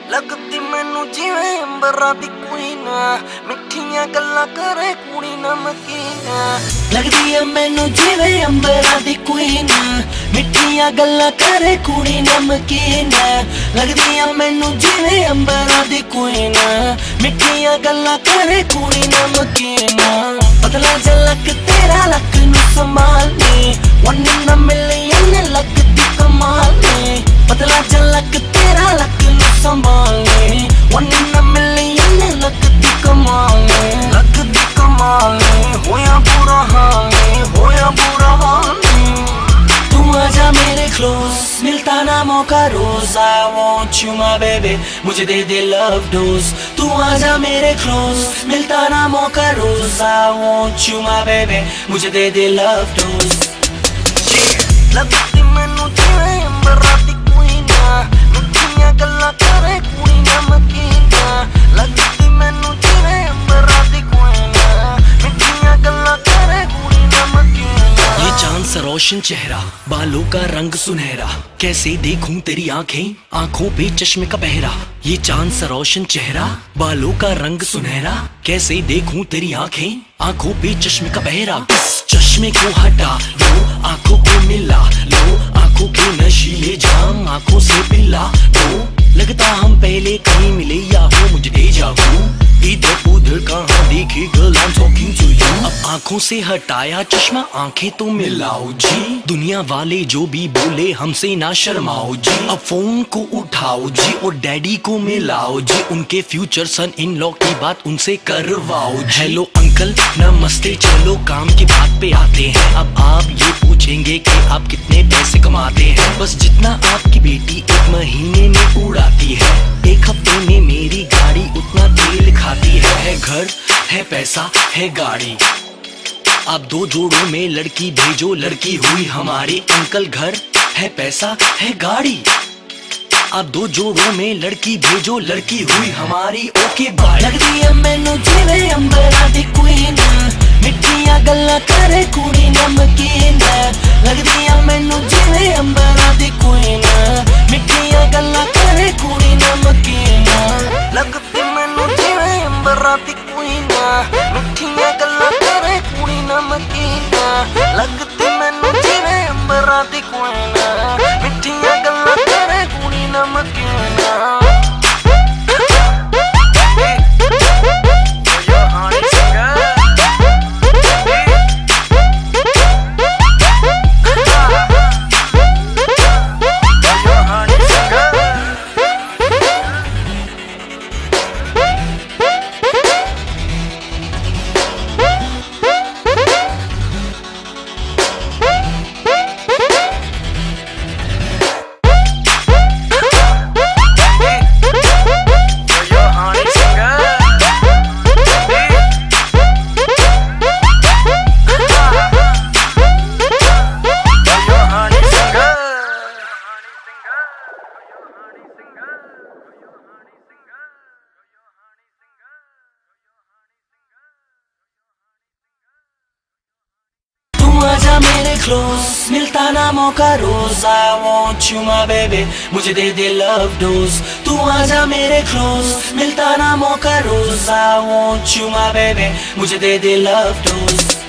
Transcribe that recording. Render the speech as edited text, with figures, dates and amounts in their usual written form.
लगती मैनू जिवें अंबरां दी क्वीन, मिठियां गल्लां करे कुड़ी नमकीन। लगदी है मैनू जिवें अंबरां दी क्वीन, मिठियां गल्लां करे कुड़ी नमकीन। लगदी है मैनू जिवें अंबरां दी क्वीन, मिठियां गल्लां करे कुड़ी नमकीन। पतला झलक तेरा लक नू संभालने, वन इन अ मिलियन लगदी कमाल ने। पतला झलक तेरा लक नू संभालने, वन इन अ मिलियन लगदी कमाल ने। लगदी कमाल ने, होया बुरा हाल ने, होया बुरा हाल ने। तू आजा मेरे क्लोज, मिलता ना मौका रोज। I want you my baby, मुझे दे दे लव डोज। तू आजा मेरे क्लोज, मिलता ना मौका रोज। I want you my baby, मुझे दे दे लव डोज। लगती मैनू जिवें अंबरां दी क्वीन, मिठियां गल्लां करे कुड़ी नमकीन। लगती मैनू जिवें अंबरां दी क्वीन, मिठियां गल्लां करे कुड़ी नमकीन। ये चांद सा रोशन चेहरा, बालों का रंग सुनहरा, कैसे देखूं तेरी आंखें, आंखों पे चश्मे का पहरा। ये चांद सा रोशन चेहरा, बालों का रंग सुनहरा, कैसे देखूं तेरी आंखें, आंखों पे चश्मे का पहरा। चश्मे को हटा लो, आंखों को मिला लो, आंखों के नशीले जाम आंखों से पिला दो। लगता हम पहले कहीं मिले या हो मुझे डेजा वू। इधर उधर कहाँ देखी girl I am talking to you. अब आंखों से हटाया चश्मा, आंखें तो मिलाओ जी। दुनिया वाले जो भी बोले हमसे ना शर्माओ जी। अब फोन को उठाओ जी और डैडी को मिलाओ जी। उनके फ्यूचर सन इन लॉ की बात उनसे करवाओ जी। हेलो अंकल नमस्ते, चलो काम की बात पे आते हैं। अब आप ये पूछेंगे कि आप कितने पैसे कमाते हैं। बस जितना आपकी बेटी एक महीने में उड़ाती है, एक हफ्ते में मेरी गाड़ी उतना तेल खाती है। घर है पैसा है गाड़ी, आप दो जोड़ों में लड़की भेजो, लड़की हुई हमारी। अंकल घर है पैसा है गाड़ी, आप दो जोड़ों में लड़की भेजो, लड़की हुई हमारी। Okay bye. लगदी है मैनू जिवें अंबरां दी क्वीन, मिठियां गल्लां करे कुड़ी नमकीन। लगदी है मैनू जिवें अंबरां दी क्वीन, मिठियां गल्लां करे कुड़ी नमकीन। लगदी मैनू जिवें अंबरां दी क्वीन, मिठियां गल्लां करे कुड़ी नमकीन। लगदी मैनू जिवें अंबरां दी क्वीन, मिठियां गल्लां करे कुड़ी नमकीन। आजा मेरे क्लोज, मिलता ना मौका रोज। I want you my baby, मुझे दे दे लव डोज। तू आजा मेरे क्लोज, मिलता ना मौका रोज। I want you my baby, मुझे दे दे लव डोज।